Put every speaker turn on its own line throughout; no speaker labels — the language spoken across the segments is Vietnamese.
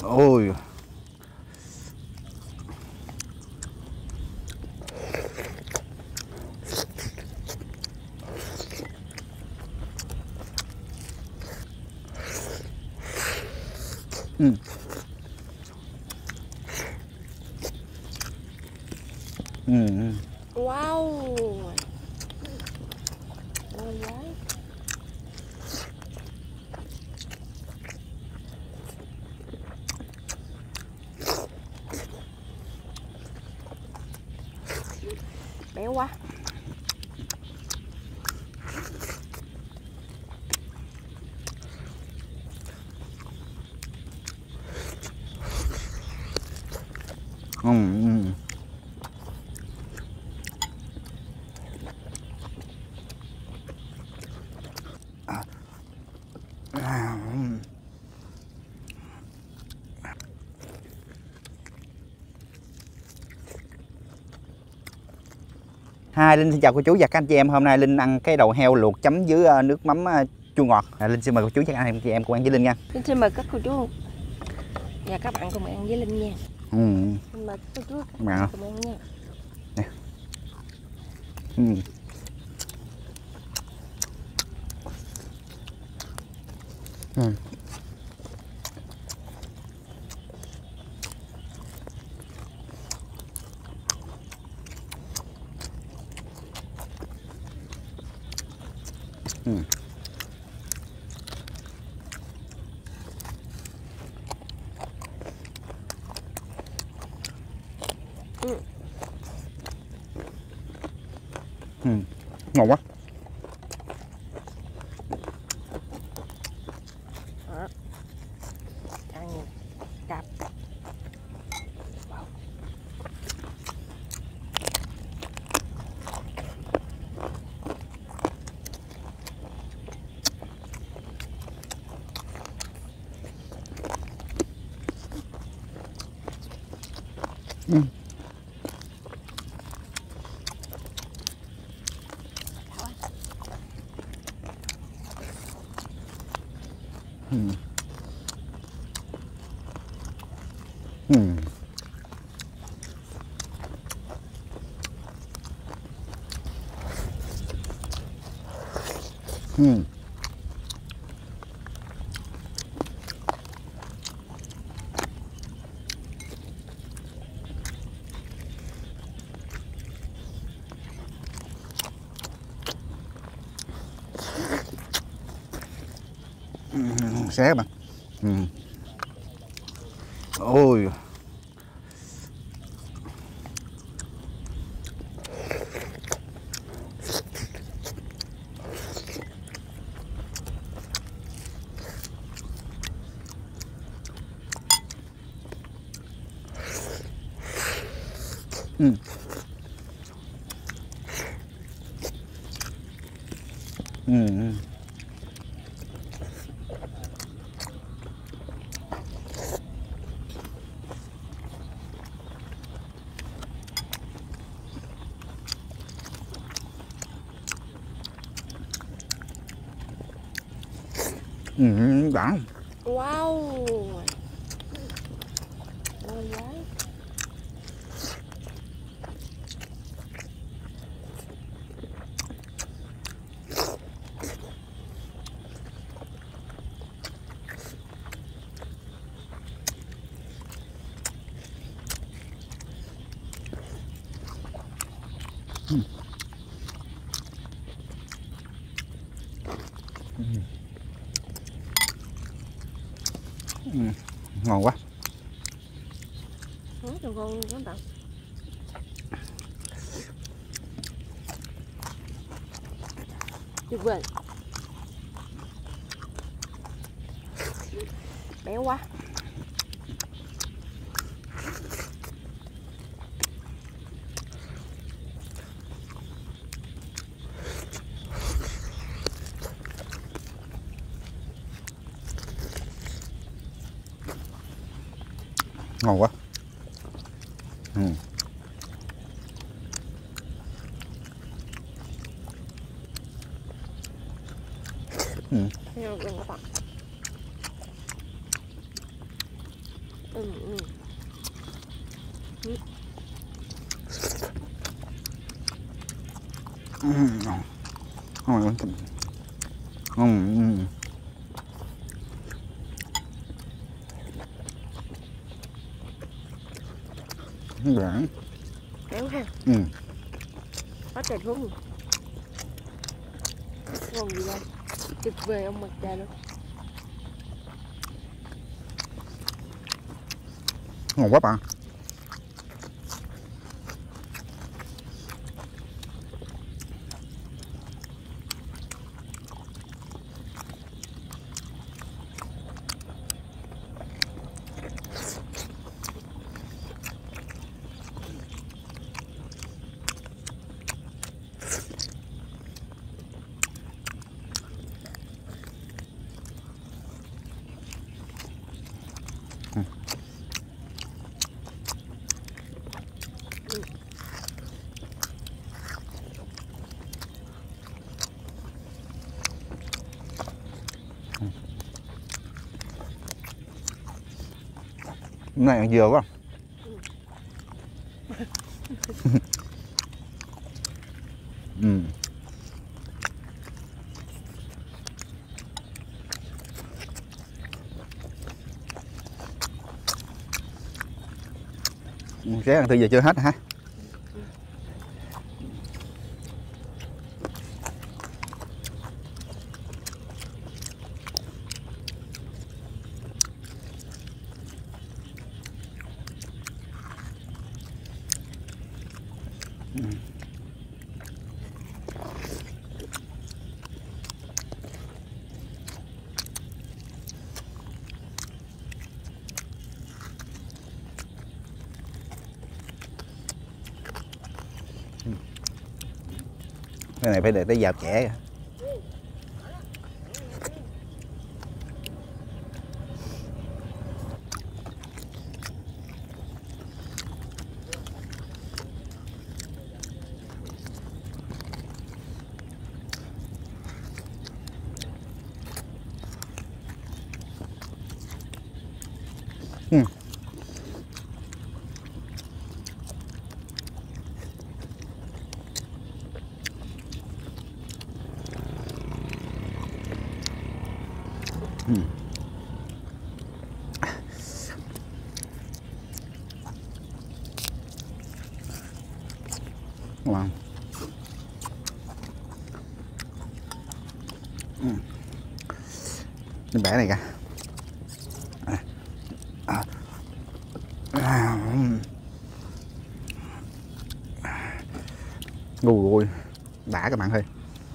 Ôi. Ừ. Ừ.
Wow. Ngon quá. Béo quá.
Ừ. Ừ. Hai Linh xin chào cô chú và các anh chị em. Hôm nay Linh ăn cái đầu heo luộc chấm với nước mắm chua ngọt. Linh xin mời cô chú và các anh chị em cùng ăn với Linh nha.
Linh xin mời các cô chú và các bạn cùng ăn với Linh nha.
Ừ.
Xin mời cô chú
Các bạn
cùng ăn nha.
nè. Ừ. Ừ. Ừ.
Ừ.
Ừ. Ngon quá.
Đó. Ăn cặp.
Ừ. Ừ. Ừ. Ừ. Xé các bạn. Ừ. Ôi. Ừ. Ừ. Ừ. Đã.
Wow. Ngon quá.
Ừ. Ừ. Ngon quá.
Rất là ngon luôn các bạn. Tuyệt vời. Béo quá.
Ngon quá. Ừ. Ừ.
Ngon các bạn. Ừ, ừ.
Ngon. Ráng.
Béo ha.
Ừ.
Quá trời luôn. Ngon gì đâu. Tuyệt vời ông mặt trời luôn.
Ngon quá bạn. Hôm nay ăn dừa quá. Ừ. Cái ăn từ giờ chưa hết hả? Cái này phải để tới dạo trẻ. Ừ. Ừ. Ngon. Ừ. Cái bẻ này kìa. Ui ui, đã các bạn ơi.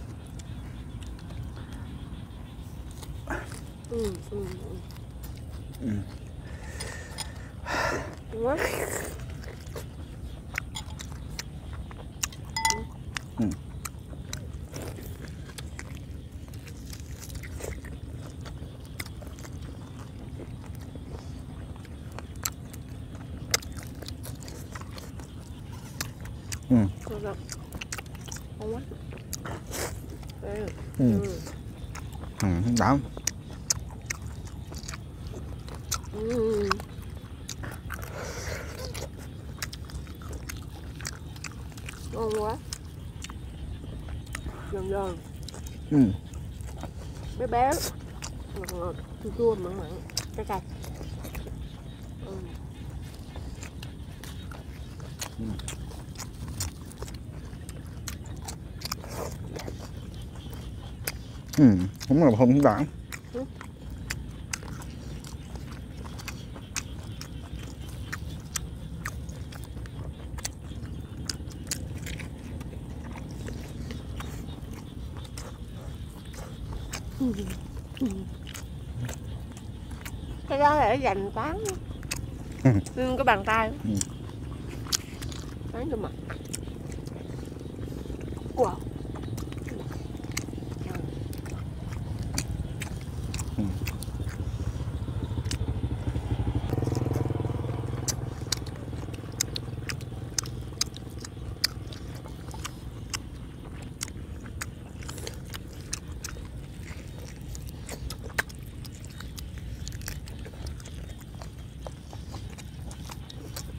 Ừ, ừ, ừ.
Ừ.
Quá.
Ừ. Ừ.
Ngon không? Ngon quá. Ừ.
Ừ.
Ừ.
Ừ. Đã.
Ừ. Ngon quá. Giòn giòn.
Ừ.
Béo béo. Ngọt ngọt. Chua chua mặn mặn. Cay cay. Ừ.
Ừ. Không là không đã.
Ừ. Ừ. Ừ. Cái đó là để dành tán.
Ừ.
Cái bàn tay.
Ừ.
Tán cho mặt. Wow.
Ừ.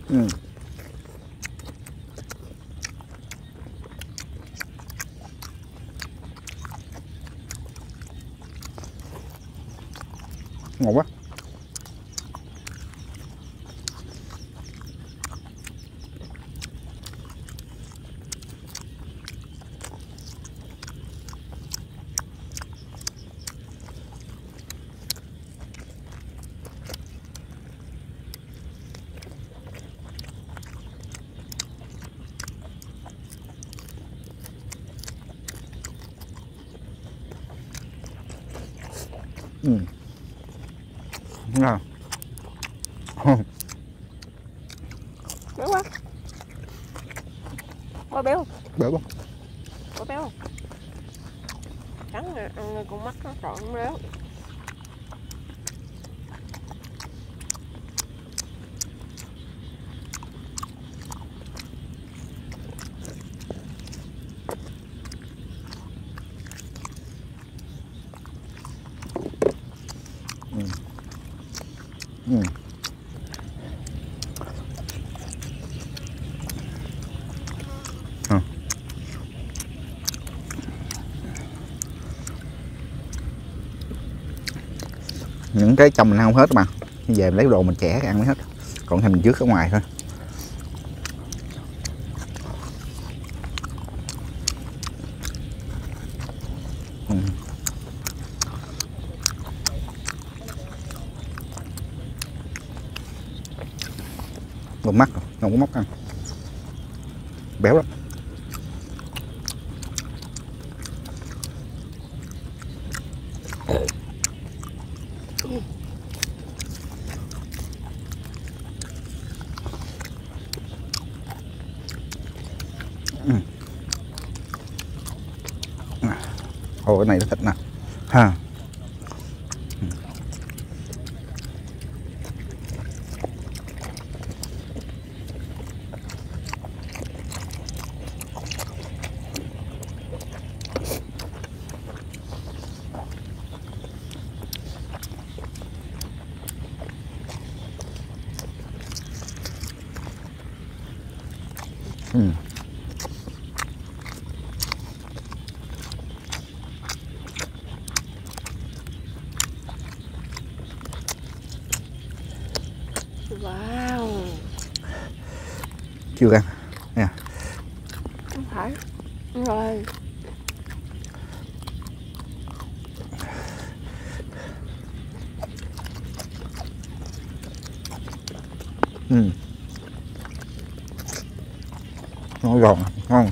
Ừ. Ngon quá. Ừ. Ngon.
Béo quá. Ôi béo.
Béo không?
Ôi béo không? Cắn ăn con mắt nó trọn béo.
Ừ. Ừ. À. Những cái trong mình ăn không hết mà về lấy đồ mình chẻ ăn mới hết, còn thì mình trước ở ngoài thôi. Ừ. Còn mắt không có móc ăn, béo lắm. Ừ. Ồ, cái này nó thịt nè ha. Ừ.
Wow.
Chưa ăn nha.
Không phải. Rồi.
Ừ. Nó giòn ngon.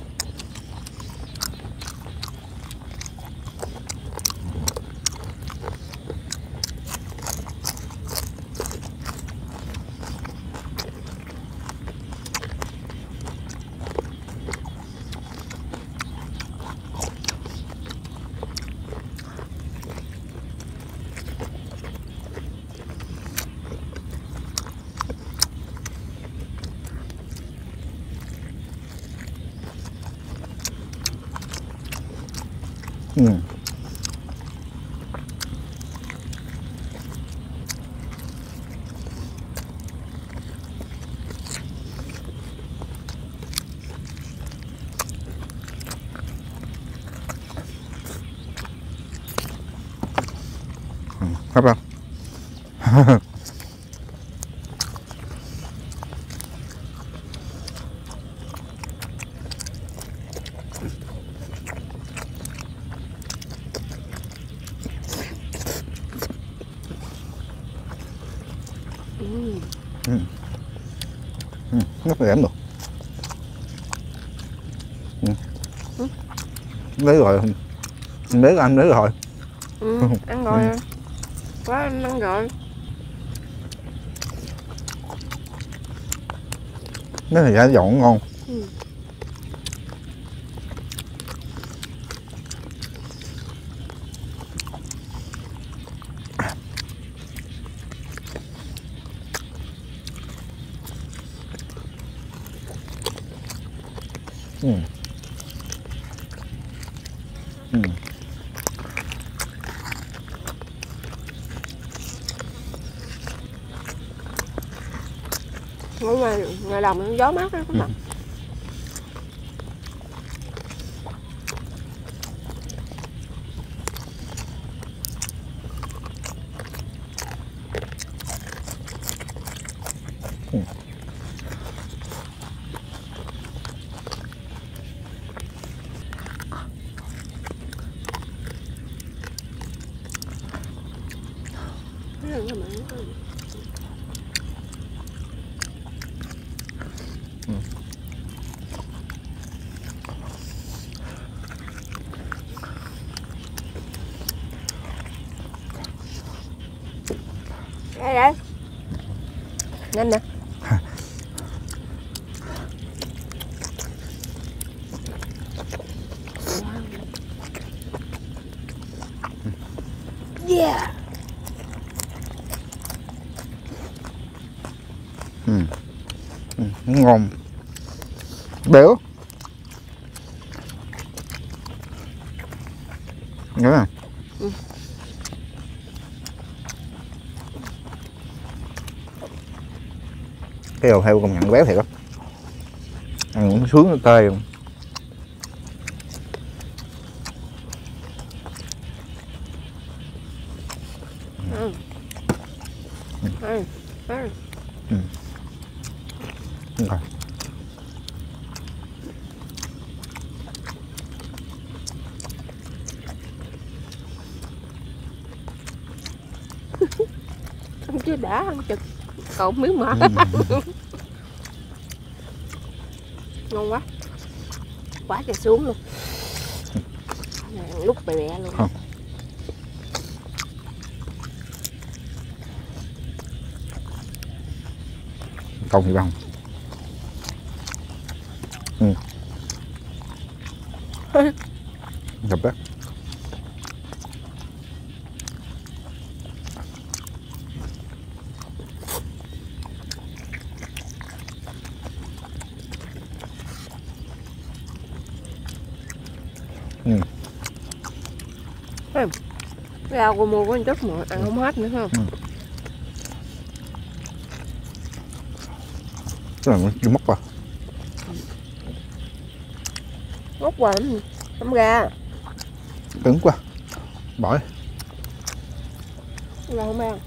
Ừ. Hấp không?
Ừ.
Ừ. Ừ. Rất là ghém được. Ừ.
Ừ.
Lấy rồi, lấy ăn lấy rồi.
Ừ. Ăn
Ừ.
rồi. Quá ăn rồi.
Nó thì giá dọn ngon.
Ừ.
Ừ. Ừ.
ngoài đồng nó gió mát đó các bạn. Đây đây. Nhanh nè. Yeah.
Ngon, béo, nhớ à. Cái đầu heo công nhận béo thiệt á, ăn cũng sướng nó tê luôn. Rồi.
Ăn chứ đã ăn chực cột miếng mỡ. Ngon quá, quá trời xuống luôn, lúc bè bẹ luôn.
Không. Không thì bằng. Gặp đó.
Rau cô mua có chút mà ăn không hết nữa không?
Cái này nó móc vào.
Móc vào không ra.
Cứng quá. Bỏ đi.
Ra không ăn.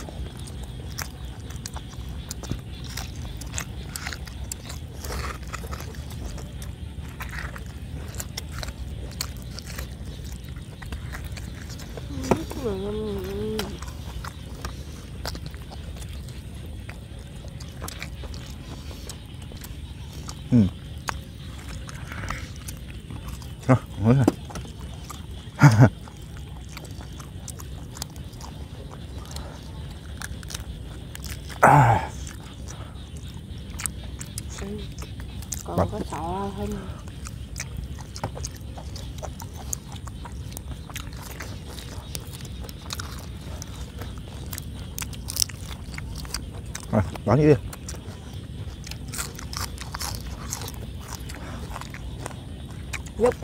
Rồi, rồi.
Còn có sọ hơn.
Rồi, bỏ đi đi.
Giúp.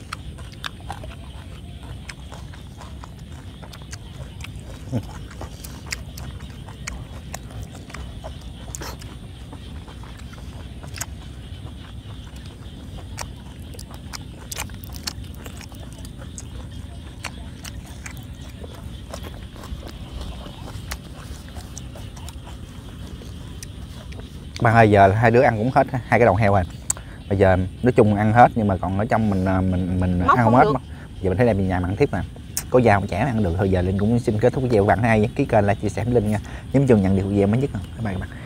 Bạn ơi, giờ hai đứa ăn cũng hết hai cái đầu heo rồi. Bây giờ nói chung ăn hết nhưng mà còn ở trong mình ăn không hết. Giờ mình thấy đem về nhà mà ăn tiếp nè. Có dao mà chẻ mà ăn được thôi. Giờ Linh cũng xin kết thúc video của bạn. Hay ký kênh, like, chia sẻ với Linh nha. Nhấn chuông nhận được video mới nhất. Bye bye các bạn.